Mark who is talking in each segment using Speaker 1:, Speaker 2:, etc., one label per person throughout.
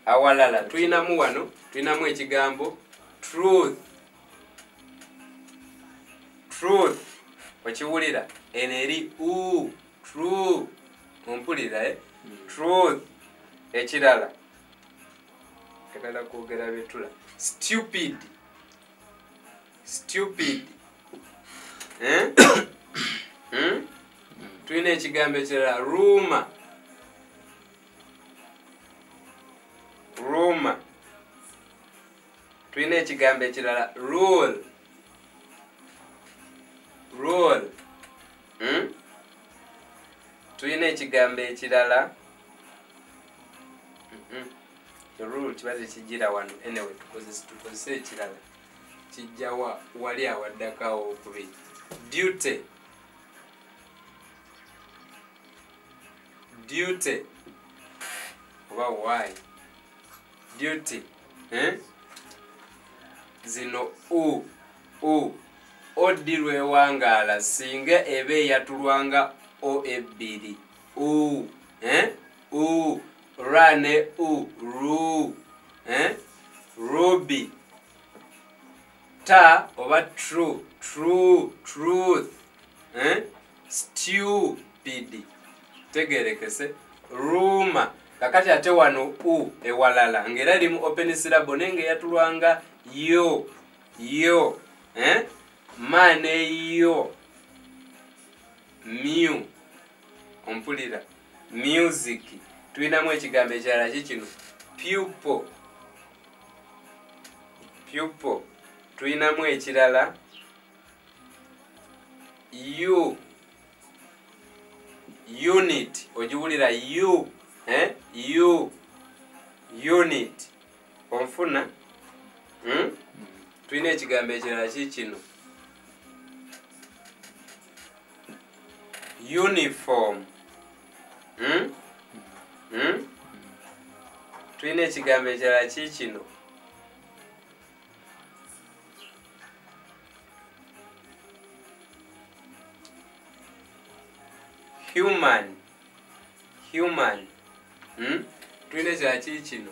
Speaker 1: awalala tuyinamu wano tuyinamu ekigambo truth. Truth okiwulira eno eri true ompulira truth. Ekirala kagala kwogera betula stupid. Stupid tuyina ekigambo ekirala rumor. Rumor. Tuyina ekigambo ekirala rule. Rule. Tuyina ekigambo ekirala rule kibaze kijira wano anyway tukozese ekirala kijja wali awaddakawo okubiri duty. Duty oba why duty zino odi lwewangala singa eba eyatulwanga o ebbiri rane ru ruby ta oba truth stupid tegerekese rumor. Kakati ate wano ewalala ngera eri mu open syllable nenge yatulwanga yo mane yo ompulira music. Tuyinamu ekigambo ekirala kikino pupil. Tuyinamu ekirala unit. Ogiwulira unit onfuna. Tuyina ekigambo ekirala kikino uniform. Tuyina ekigambo ekirala kikino human. Tuyina ekirala kikino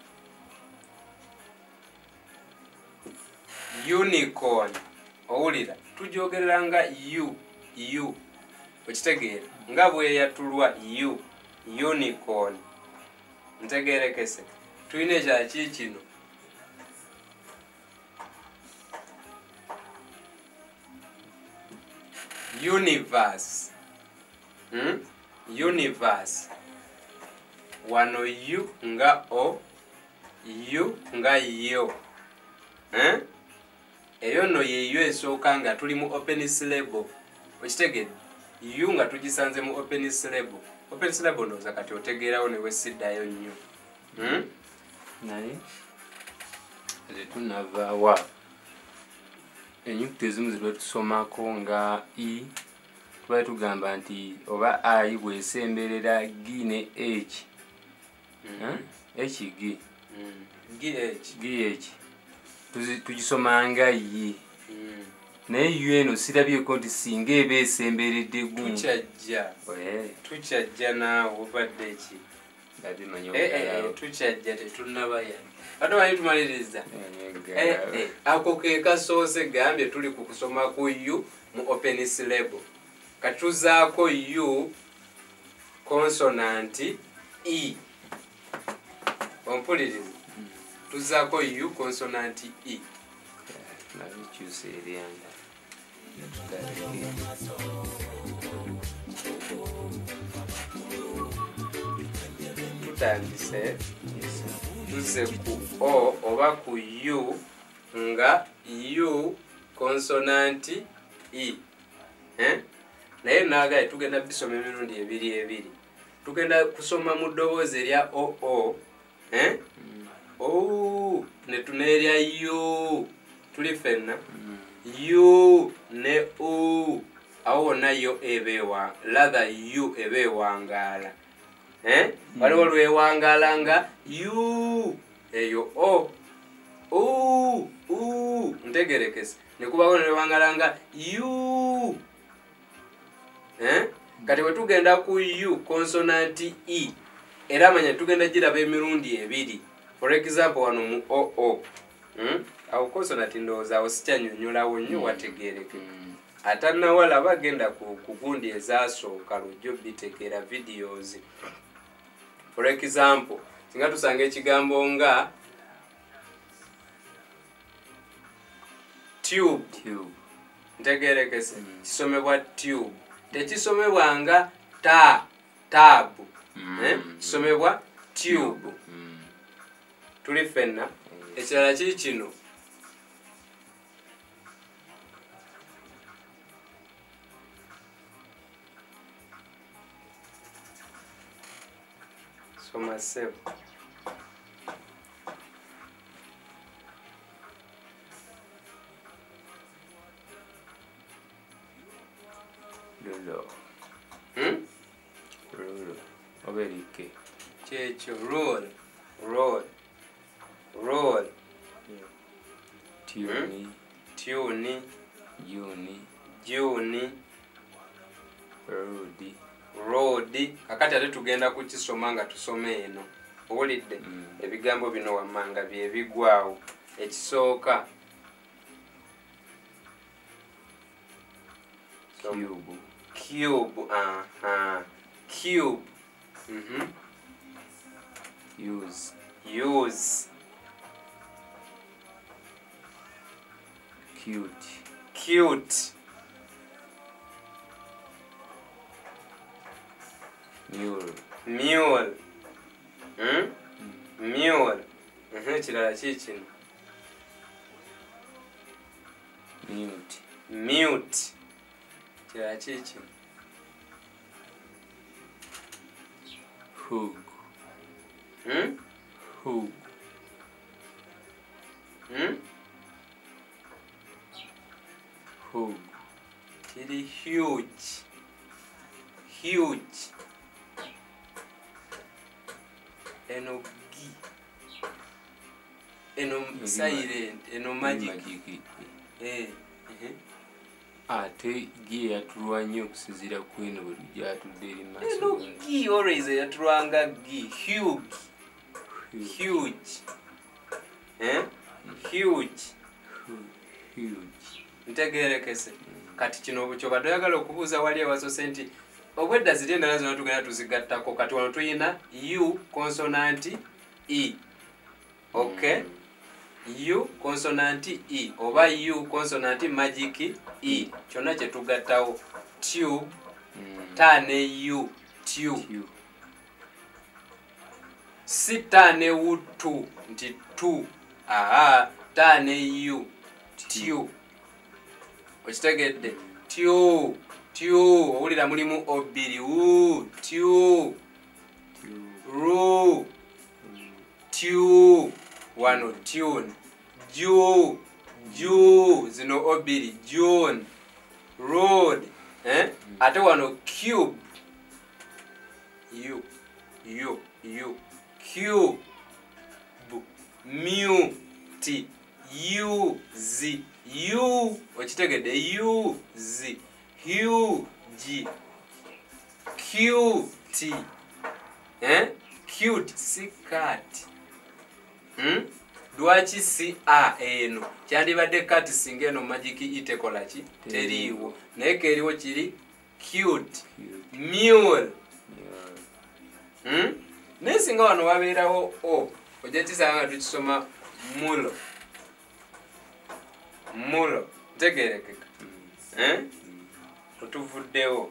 Speaker 1: unicorn. Owulira tujogeranga you okitegeera nga bwe yatulwa unicorn ntegerekese. Tuyina ekirala kikino universe. Universe wano you nga you nga yo eyo no yeyo esooka nga tuli mu open syllable okitegedde you nga tugisanze mu open syllable. Open syllable ndoza kati otegeerawo ne wesiddayo nnyo
Speaker 2: naye tunavaawa enyukuta ezimu zitwe tusomako nga tuba tugamba nti oba I bwesemberera G ne H GH tugisomanga yi naye yo eno sirabyeko nti singa eba esemberedde gumu
Speaker 1: tukyajja naawe obadde eki tukyajja tetunnabaya ate wali tumaliriza ako ke kasoose gambye tuli ku kusoma ku yu mu open syllable katuzaako yu consonant E. Ompuliriza tuzaako yu consonant E.
Speaker 2: nabikyusa eryanga
Speaker 1: tutandise tuze ku o oba ku yu nga yu consonant E. Naye naagaye tugenda bisoma emirundi ebiri tugenda kusoma mu ddoboozi erya oo ne tuneerya yu tuli fenna yu ne awo wonna yo ebeewa latha yu ebeewangaala waliwo lwewangaala nga yu eyo ntegerekese ne kubawo lwewangaala nga yu kati bwe tugenda ku yu consonant E era manya tugenda giraba emirundi ebiri for example wano mu oo awo konsonanti ndowooza awo sikyanyonyolawo nnyo wategeereke atannawala bagenda ku gundi ezasooka lujjo bitegeera videos. For example singa tusanga ekigambo nga tube ntegeerekese kisomebwa tube tekisomebwa nga tab kisomebwa tube. Tuli ffenna ekirala kiri kino soma sebo
Speaker 2: oberike
Speaker 1: kyekyo roll tuni juni road. Kakati ate tugenda kukisoma nga tusome eno owulidde ebigambo bino wammanga byebigwawo. Ekisooka cube use cute mule kirala kikino mute kirala kikino
Speaker 2: hook
Speaker 1: kiri huge eno gi eno silent eno magic
Speaker 2: ate gi yatulwa nnyo okusinziira ku eno bwe gyatudde eri maaso.
Speaker 1: Eno gi always yatulwanga gi huge ntegeerekese. Kati kino kyobadde oyagala okubuuza wali ewasose nti obwedda ziri endala zonna tugenda tuzigattako. Kati wano tuyina u consonant e. Okay, u consonant e oba u consonant magic e kyonna kye tugattawo tube ta ne u tube si ta ne u tu nti tu ta ne u tube okitegedde tube owulira mulimu obiri tube ru tube wano tune ju zino obiri june road ate wano cube cube mute use okitegedde use huge cute cute si cat lwaki si eno kyandibadde cat singa eno magic itekola ki teriiwo naye keeriwo kiri cute mule naye singa wano wabeerawo o ojja kisanga nga tukisoma mulo ntegeerekeka otuvuddewo.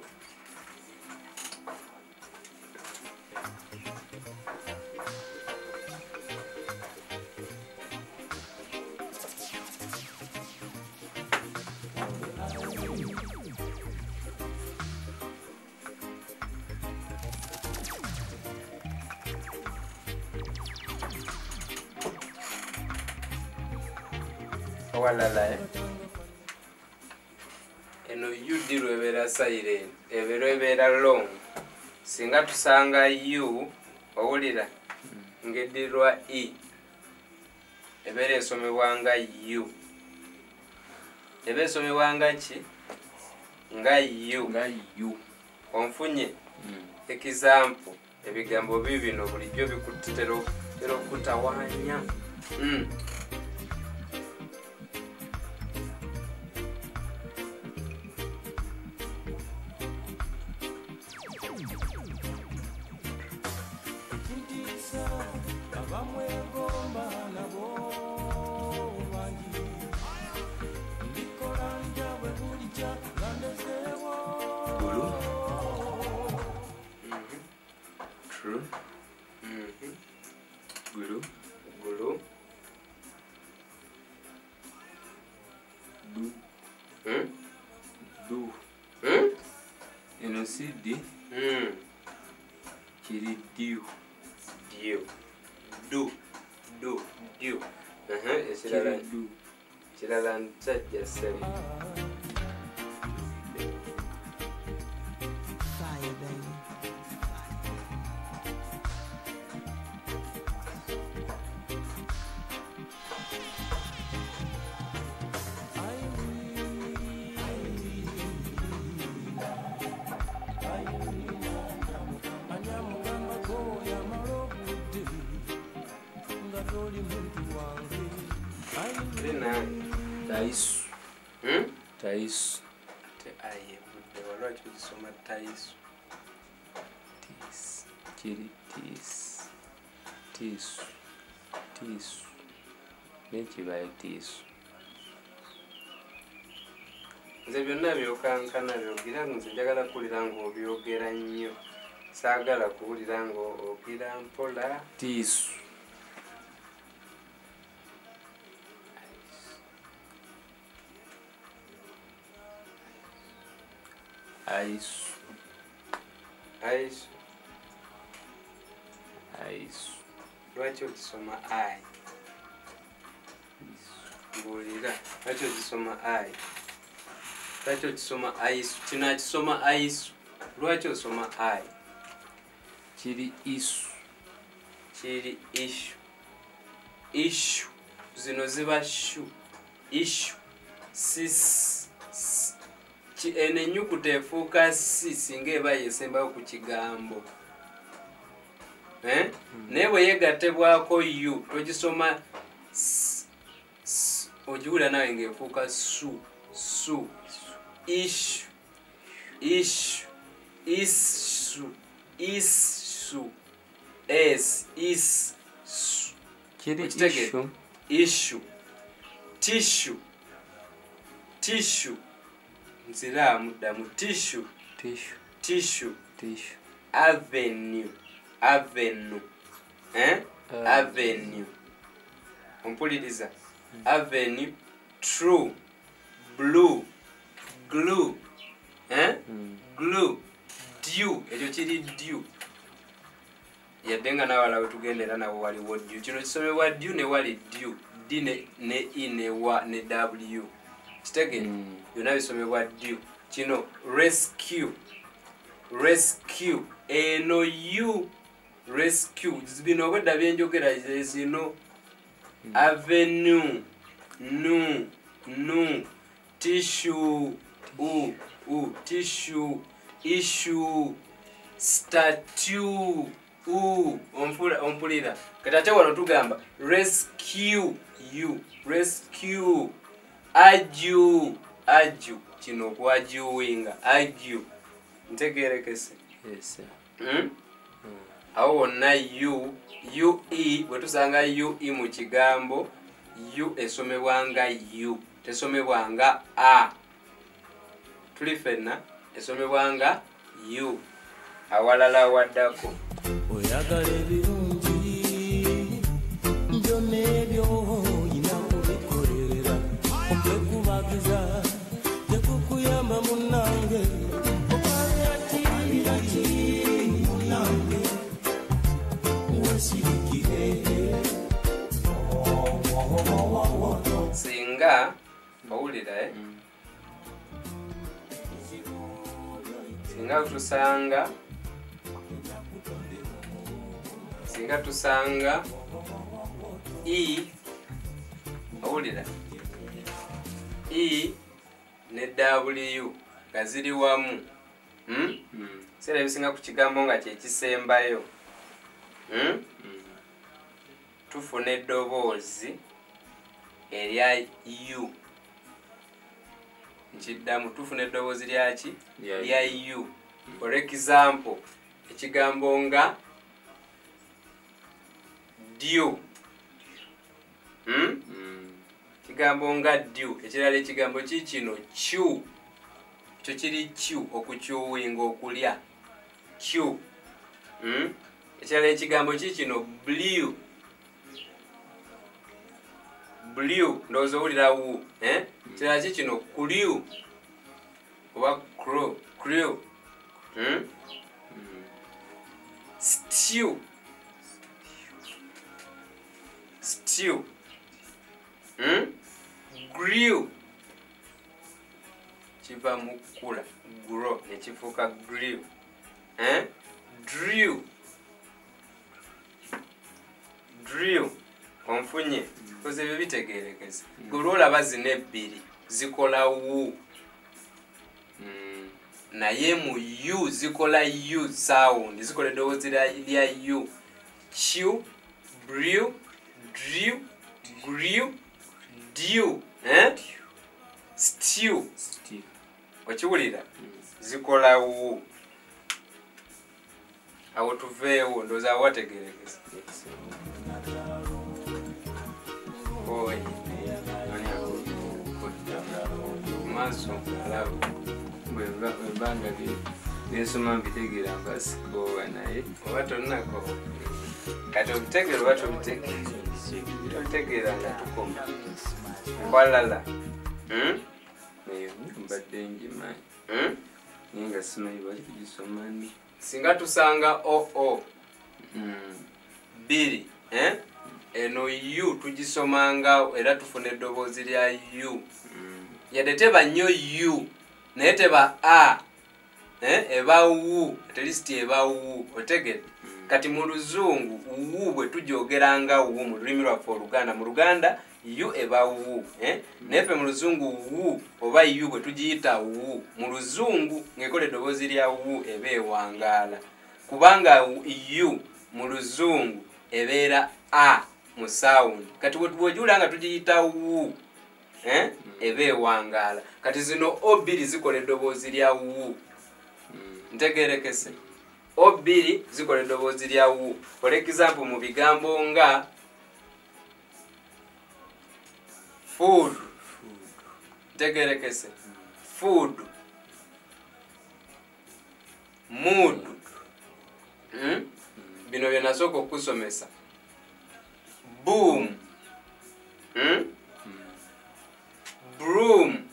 Speaker 1: Walala eno ud lwebeera silent ebe lwebeera long. Singa tusanga u owulira ng'eddirwa e ebeera esomebwa nga u eba esomebwa nga ki nga u onfunye example ebigambo bibino bulijjo bikutera okutawaanya.
Speaker 2: True. Gulu.
Speaker 1: Gulu.
Speaker 2: Du. Du. Eno si di. Kiri diu.
Speaker 1: Diu. Du. Diu.
Speaker 2: Kiri du.
Speaker 1: Kirala nsajja ssebo.
Speaker 2: Taisu. Taisu.
Speaker 1: Aye, lwaki okisoma taisu?
Speaker 2: Tis. Kiri tis. Tisu. Tisu. Nekibaye tisu.
Speaker 1: Nze byonna byokankana byogera nze njagala kuwulira ng'obyogera nnyo. Saagala kuwulira ng'ogira mpola.
Speaker 2: Tisu. Aisu.
Speaker 1: Aisu.
Speaker 2: Aisu.
Speaker 1: Lwaki okisoma ai? Mbuulira. Lwaki okisoma ai? Lwaki okisoma aisu? Kino akisoma aisu. Lwaki osoma ai?
Speaker 2: Kiri isu.
Speaker 1: Kiri ishu. Ishu. Zino ziba shu. Ishu. Sis. Eno ennyukuta efuuka si singa eba yesembayo ku kigambo. Naye bwe yegattebwako yu togisoma ogiwulira nawe ng'efuuka su. Ishu. Ishu. Isu. Isu. Es. Is. Su.
Speaker 2: Kiri ishu.
Speaker 1: Ishu. Tishu. Tishu. Nziramu ddamu. Tishu.
Speaker 2: Tishu.
Speaker 1: Tishu.
Speaker 2: Tishu.
Speaker 1: Avenue. Avenue. Avenue. Ompuliriza. Avenue. True. Blue. Glue. Glue. Dew. Ekyo kiri dew. Yadde nga n'awala we tugendera nabo waliwo dew. Kino kisomebwa dew ne wali dew. D ne E ne W ne W. Kitegere? Byonna bisomebwa dew. Kino rescue. Rescue. Eno you. Rescue. Bino obwedda byenjogera zino. Avenue. Nu. Tissue. Tissue. Issue. Statue. Ompulira. Kati ate wano tugamba rescue you. Rescue. Argue. Kino okwajuwinga. Argue. Ntegeerekese.
Speaker 2: Yes.
Speaker 1: Awo wonna UE bwe tusanga UE mu kigambo U esomebwanga U tesomebwanga A. Tuli ffenna esomebwanga U. Awalala awaddako.
Speaker 3: Oyagala ebirungi byonna ebyo oyina kubikolera okwekubagiza tekukuyamba munnange munnange wesirikire
Speaker 1: singa owulira singa tusanga E owulira E ne W nga ziri wamu. Sera ebisinga ku kigambo nga kyekisembayo tufuna eddoboozi erya u. Nkiddamu tufuna eddoboozi lyaki lya u. For example, ekigambo nga due. Kigambo nga due. Ekirala ekigambo kikino chew. Kyo kiri chew, okukyuwinga, okulya. Chew. Ekirala ekigambo kikino blue. Blue ndowooza owulira wu. Ekirala kikino crew oba crew. Stew. Grill. Kiva mu kula grow ne kifuuka grill. Drill. Onfunye koze ebyo bitegeerekese. Gwe olaba zino ebbiri zikola wu. Naye mu u zikola u sound, zikola eddoboozi lya u. Chew, brew, drill, grill, dew, stew. Okiwulira? Zikola wu. Awo tuveewo ndowooza awo wategeerekese. Maaso alabu bwebanga byensoma mbitegeera mpasikowa naye oba tonnako kati obitegeera oba tobitegeera nga tukoma kwalala eyo mbadde njimanyi naye nga simanyi bali kugisoma ni singa tusanga oo bbiri eno u tugisomanga era tufuna eddoboozi lya u. Yadde teba nnyo u naye teba a, eba wu, at least eba wu. Otegedde? Kati mu luzungu wu bwe tujoogeranga wu mu lulimi lwaffe Oluganda, mu Luganda u eba wu. Naye ffe mu luzungu wu oba u bwe tugiyita wu mu luzungu ng'ekola eddoboozi lya wu eba ewangaala. Kubanga u mu luzungu ebeera a mu sound. Kati bw'ogiwulira nga tugiyita wu eba ewangaala. Kati zino obiri zikola eddoboozi lya wu. Ntegeerekese? Obiri zikola eddoboozi lya wu. For example, mu bigambo nga food. Ntegeerekese? Food. Mood. Bino bye nasooka okusomesa. Boom. Broom.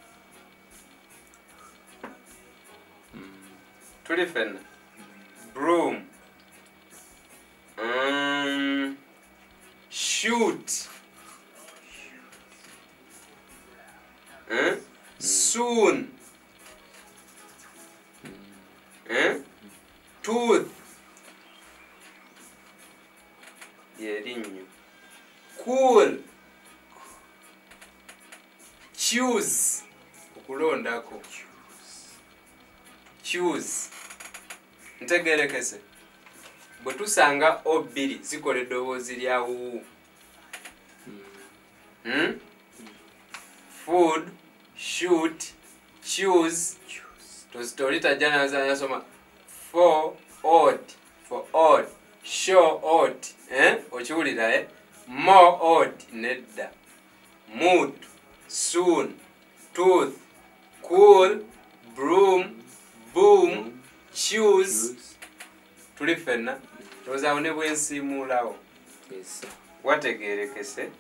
Speaker 1: Tuli fenna. Broom. Shoot. Soon. Tooth. Yerinyo. Cool. Choose. Okulondako. Choose. Ntegeerekese? Bwe tusanga obiri zikola eddoboozi lya wu. Food, shoot, choose. Tolitajja nasoma for odd, for odd, show odd. Okiwulira? More odd, nedda. Mood, soon, tooth, cool, broom, boom, choose. Tuli fenna tozaawo ne bwensiimuulawo. Wategeerekese?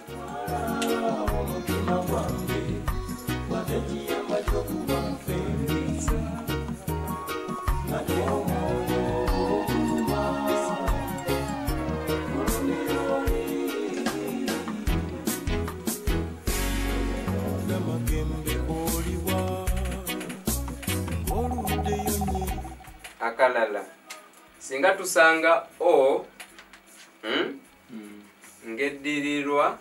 Speaker 1: Akalala singa tusanga o ngeddirirwa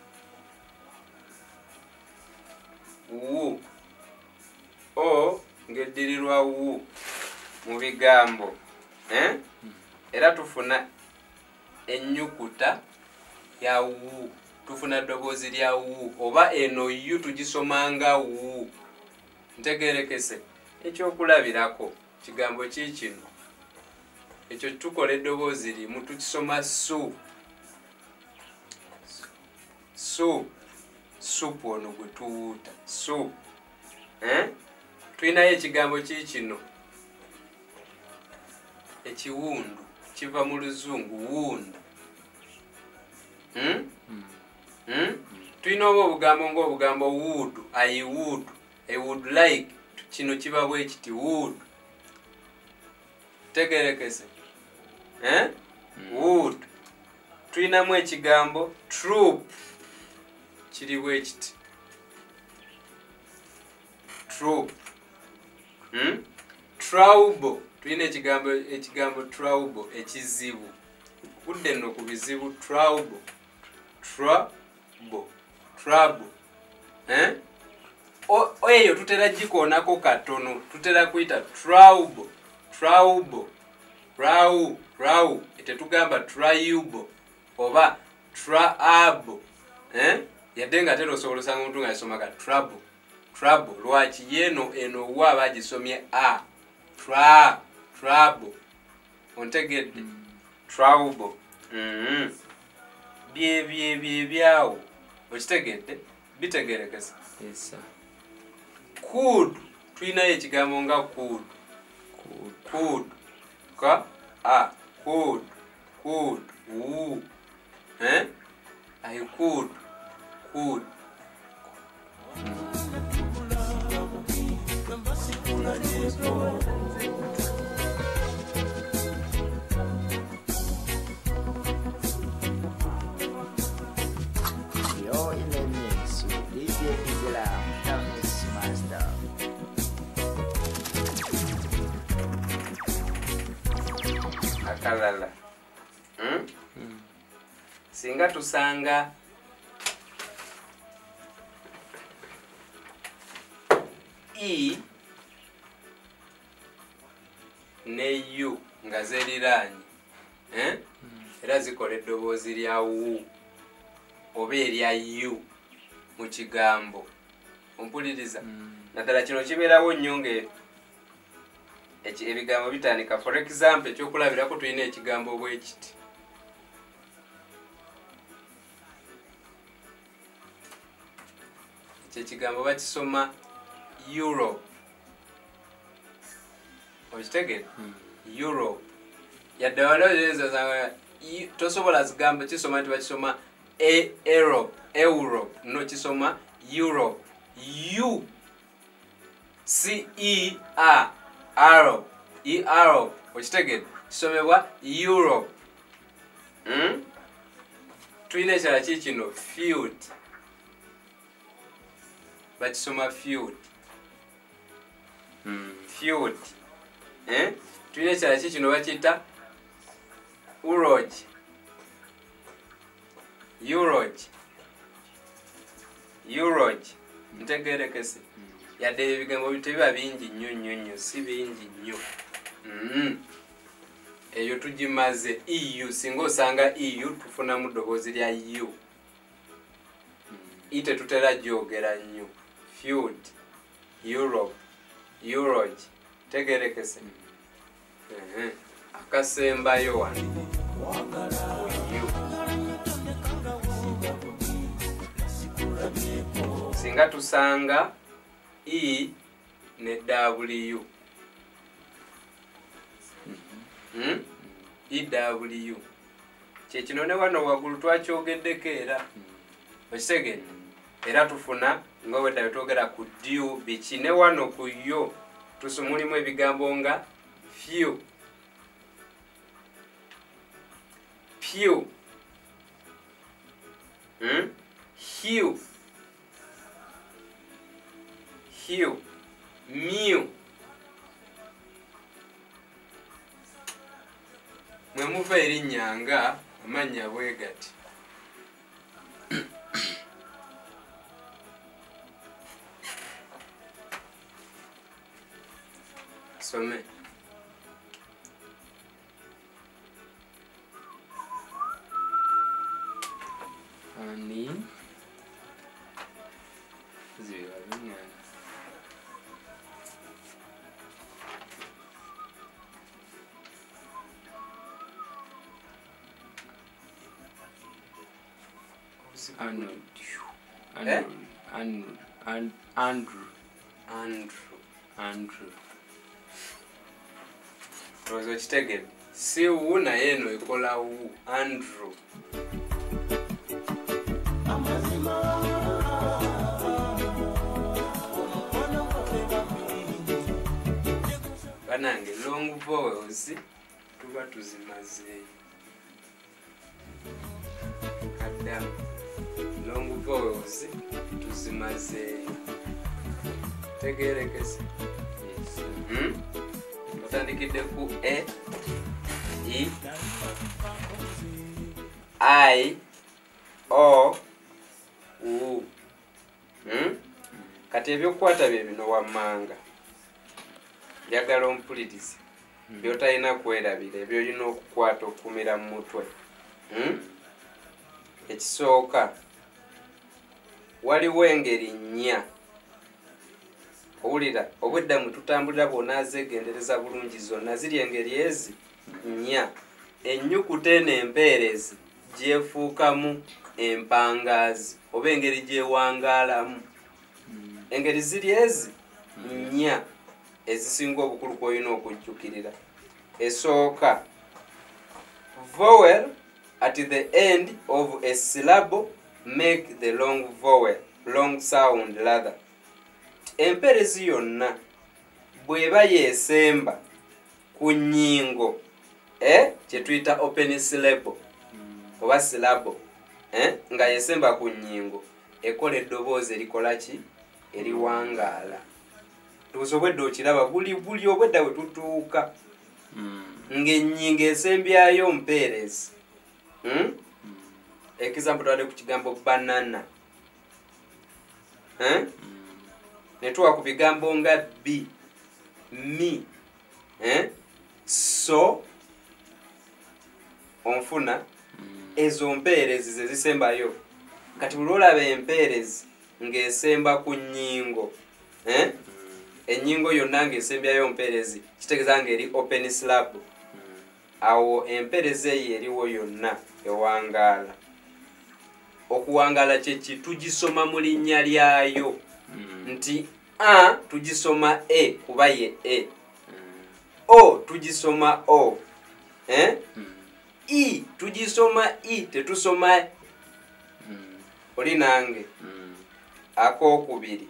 Speaker 1: wu, o ngeddirirwa wu mu bigambo, era tufuna ennyukuta ya wu tufuna ddoboozi lya wu oba eno yu tugisomanga wu. Ntegeerekese ekyokulabirako kigambo kikino ekyo tukola eddoboozi limu tukisoma su su supu ono gwe tuwuuta su tulinayo ekigambo kikino ekiwundu kiva mu luzungu wundu. Tulina oba obugambo ng'obugambo wood I would like kino kiba bwe kiti wood. Tegerekese wood. Tulinamu ekigambo troop kiri bwe kiti troop. Trouble tulina ekigambo trouble ekizibu kudde nno ku bizibu trouble eyo tutera gikoonako katono tutera kuyita trouble rawu tetugamba triuble oba traable yadde nga tera osobola osanga omuntu nga yasomaka trouble lwaki yeno eno wa bagisomye a trouble ontegedde trouble. Byebyawo okitegedde bitegerekesa. Could tulinayo ekigambo nga could ka a could wu I could
Speaker 4: You're in the mix with DJ Islam, the Mix Master.
Speaker 1: Akalala singa tusanga E ne U nga zeeriraanye era zikola eddoboozi lya wu oba erya U mu kigambo. Ompuliriza naddala kino kibeerawo nnyo nga ebigambo bitandika. For example ekyokulabirako tulina ekigambo bwe kiti ekyo ekigambo bakisoma Europe. Okitegedde Europe yadde waliwo tosobola zigamba kisoma nti bakisoma Europe no kisoma Europe Europe okitegedde kisomebwa Europe. Tulina ekirala kikino field bakisoma field. Tulina ekirala kikino bakiyita urology ntegeerekese yadde ebigambo tebiba bingi nnyo si bingi nnyo. Eyo tugimaze EU singa osanga EU tufunamu ddoboozi lya U ite tutera gyogera nnyo field Europe urology tegeerekese. Akasembayo wano singa tusanga E ne W EW kyekino ne wano waggulu twakyogeddeko era okitegedde era tufuna nga wedda twogera ku due biki ne wano ku yo mulimu ebigambo nga few hue mew mwe muva erinnya nga amannya bwe gati. some
Speaker 2: ni ziba bingana Andrew.
Speaker 1: Rozo chitegedde si wu naye eno ekola wu Andrew. Banange long vowels tuba tuzimazeeyo. Kaddamu long vowels tuzimazeeyo. Tegerekese. Otandikidde ku E, I, I, O, U. Kati ebyokukwata bye bino wammanga. Njagala ompulirize. Byotalina kwerabira ebyo olina okukwata okumira mu mutwe. Ekisooka waliwo engeri nnya. Owulira obwedda mwe tutambulira bwonna azeegendereza bulungi zonna ziri engeri ezi nnya. Ennyukuta eno empeerezi gyefuukamu empangaazi oba engeri gyewangaalamu. Engeri ziri ezi nnya ezisinga obukulu kw'olina okujjukirira. Esooka vowel at the end of a syllable make the long vowel, long sound rather. Empeerezi yonna bw'eba yeesemba ku nnyingo kye tuyita open syllable oba syllable nga yeesemba ku nnyingo ekola eddoboozi erikola ki eriwangaala. Tusobodde okiraba buli obwedda we tutuuka ng'ennyingo esembyayo mpeerezi. Example tuwadde ku kigambo banana. Netuwa ku bigambo nga B, mi, so, onfuna, ezo mpeerezi ze zisembayo. Kati buli olaba empeerezi ng'esemba ku nnyingo, ennyingo yonna ng'esembyayo mpeerezi, kitegeeza ng'eri open syllable. Awo empeerezi eyo eriwo yonna ewangaala. Okuwangaala kye ki? Tugisoma mu linnya lyayo. Nti A tugisoma E kuba ye E. O tugisoma O. I tugisoma I tetusoma E. Oli nange. Akokubiri.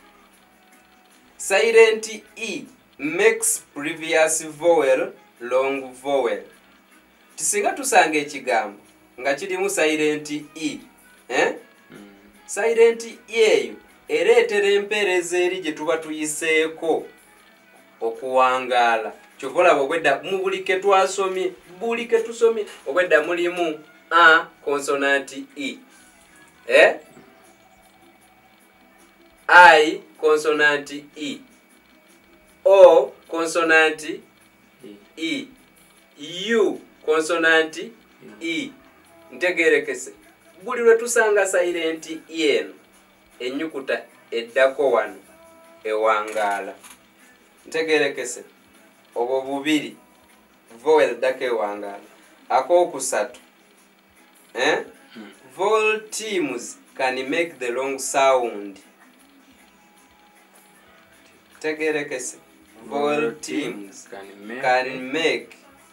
Speaker 1: Silent E makes previous vowel long vowel. Tisinga tusanga ekigambo nga kirimu silent E. Silent E eyo ereetera empeerezi eri gye tuba tuyiseeko okuwangaala. Kyova olaba obwedda mu buli ke twasomye, buli ke tusomye obwedda mulimu A consonant E. I consonant E. O consonant E. U consonant E. Ntegerekese. Buli lwe tusanga silent E eno ennyukuta eddako wano ewangaala. Ntegerekese. Obwo bubiri vowel ddako ewangaala. Akookusatu. Vowel teams can make the long sound. Tegerekese. Vowel teams can make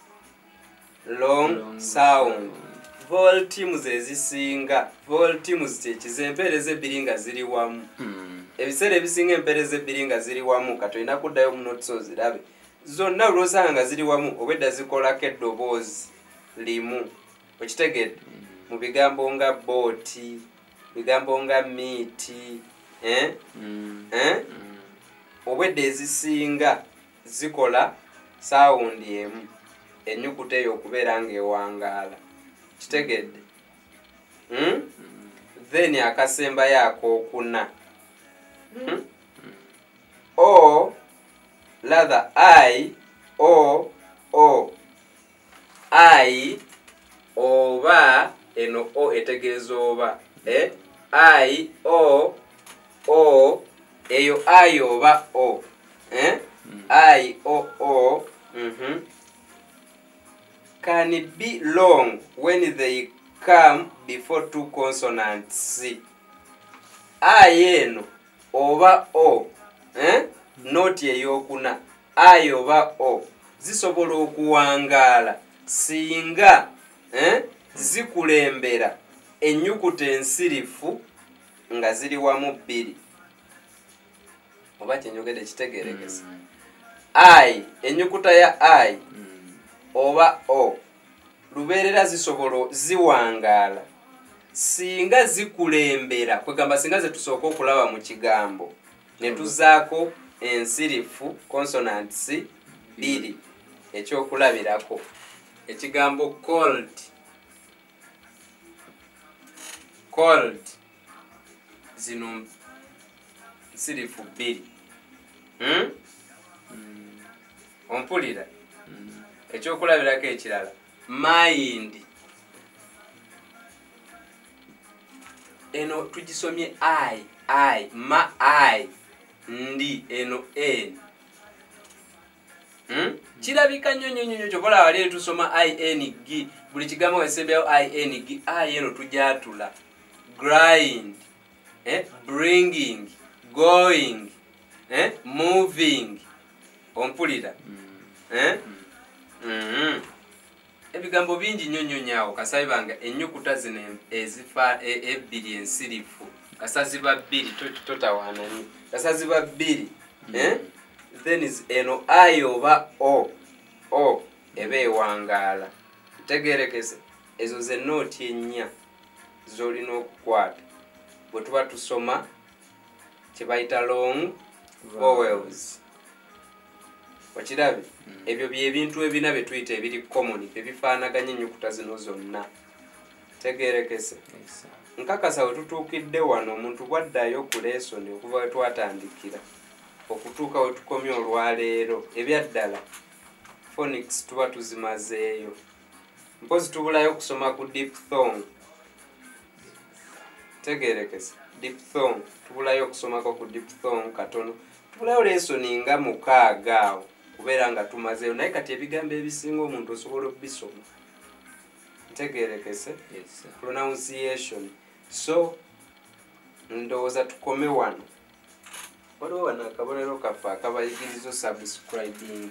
Speaker 1: long sound. Vowel teams ezisinga. Vowel teams kyekize empeerezi ebbiri nga ziri wamu. Ebiseera ebisinga empeerezi ebbiri nga ziri wamu kati olina kuddayo mu notes ozirabe. Zonna olwosanga nga ziri wamu obwedda zikolako eddoboozi limu. Okitegedde? Mu bigambo nga booti, bigambo nga miiti, obwedda ezisinga zikola sound emu. Ennyukuta eyo okubeera ng'ewangaala. Kitegedde? Then akasembayo akookuna. O rather I, O, O. I, oba eno O etegeeza oba. I o eyo I oba o I o can be long when they come before two consonants. I eno oba o not eyokuna I oba o zisobola okuwangaala singa zikulembera ennyukuta ensirifu nga ziri wamu bbiri. Oba kyenyogedde kitegeerekese. I ennyukuta ya I oba o lubeerera zisobola ziwangaala singa zikulembera, kwegamba singa ze tusooka okulaba mu kigambo ne tuzaako ensirifu consonants bbiri. Ekyokulabirako ekigambo cold zino nsirifu bbiri. Ompulira? Ekyokulabirako ekirala mind. Eno tugisomye I ma I ndi eno n. Kirabika nnyo kyobola wali tusoma ING buli kigambo wesembeyo ING I eno tujatula. Grind, bringing, going, moving. Ompulira? Ebigambo bingi nnyo nyawo kasabi banga ennyukuta zino ezifa ebbiri ensirifu kasa ziba bbiri totawaanani kasa ziba bbiri. Then is eno I oba o eba ewangaala. Tegeerekese ezo ze nooti ennya z'olina okukwata bwe tuba tusoma kye bayita long vowels. Okirabye? Ebyo byebintu ebina bye tuyita ebiri common ebifaanaganya ennyukuta zino zonna. Tegeerekese? Nkakasa we tutuukidde wano omuntu bwaddayo ku lesoni okuva we twatandikira okutuuka we tukomye olwaleero ebyaddala phonics tuba tuzimazeeyo. Mpozi tubulayo kusoma ku diphthong. Tegeerekese? Diphthong tubulayo okusomako ku diphthong katono. Tubulayo lesoni nga 6 awo kubeera nga tumazeeyo naye kati ebigambo ebisinga omuntu osobola okubisoma. Tegeerekese? Pronunciation. So ndowooza tukome wano. Waliwo wano akabonero kaffe akabayigirizo subscribinga.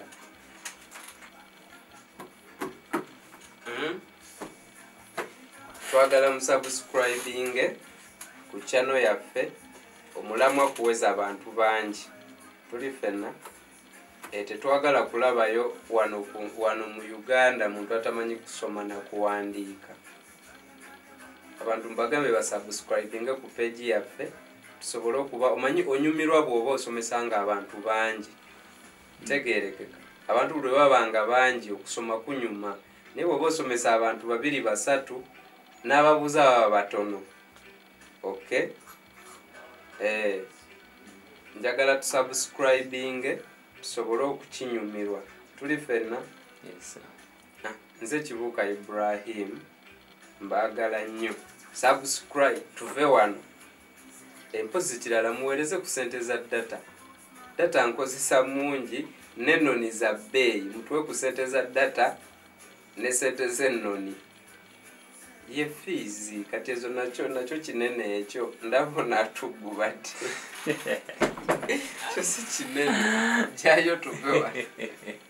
Speaker 1: Twagala mu subscribing ku channel yaffe omulamwa kuweza abantu bangi. Tuli ffenna tetwagala kulabayo wano mu Uganda muntu atamanyi kusoma na kuwandiika. Abantu mbagambe basubscribinga ku page yaffe tusobole okuba omanyi onyumirwa bw'oba osomesanga abantu bangi. Tegeerekeka abantu bwe babanga bangi okusoma kunyuma naye bw'oba osomesa abantu 2 3 n'ababuuza baba batono. Okay? Njagala tusubscribing tusobole okukinyumirwa. Tuli ffenna? Yes. Nze Kibuuka Ibrahim mbaagala nnyo. Subscribe tuve wano. Empozi kirala muweereze ku ssente za data. Data nkozesa mungi n'ennoni za bbeeyi. Mutuwe ku ssente za data ne ssente z'ennoni. Ye fees kati ezo nakyo kinene ekyo ndabona atugubadde. Kyo si kinene. Jayo tuve wano.